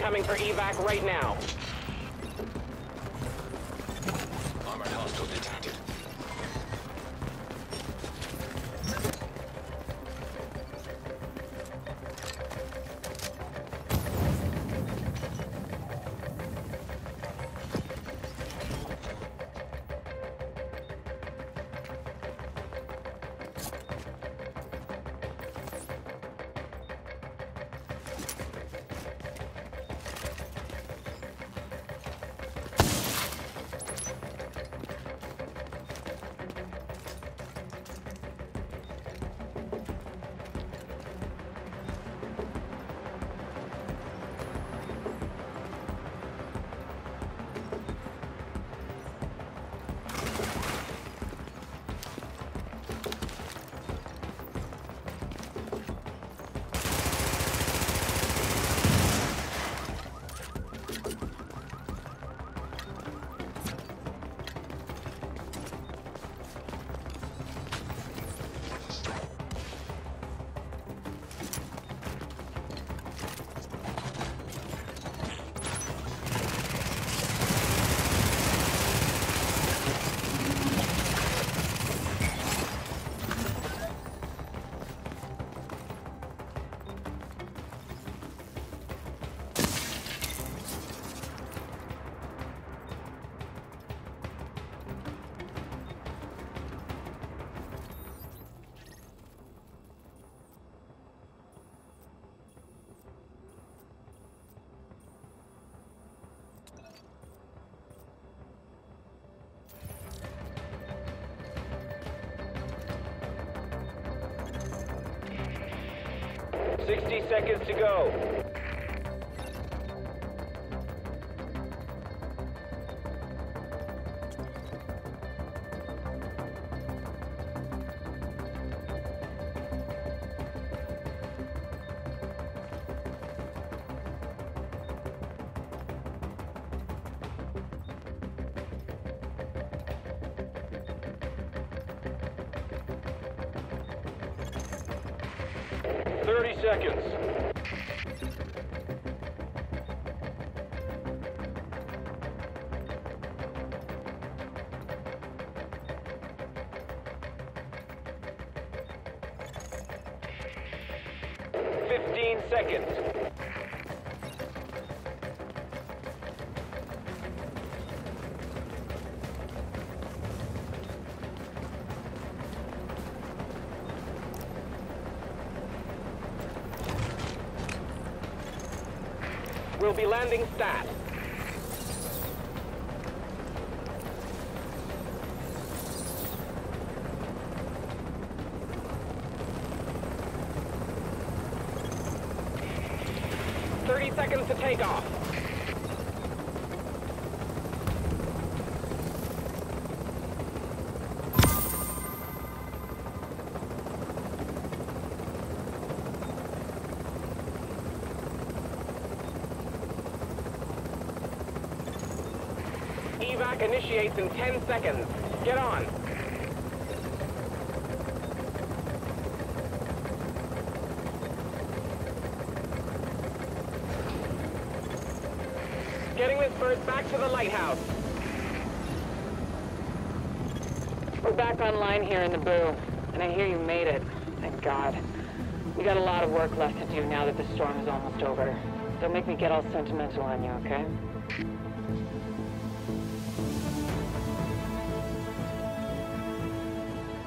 incoming for evac right now. Armored hostile detected. Seconds to go. Seconds. Seconds. We'll be landing stat. Seconds to take off. Evac initiates in 10 seconds. Get on. Getting this bird back to the lighthouse. We're back online here in the Boo, and I hear you made it. Thank God. We got a lot of work left to do now that the storm is almost over. Don't make me get all sentimental on you, okay?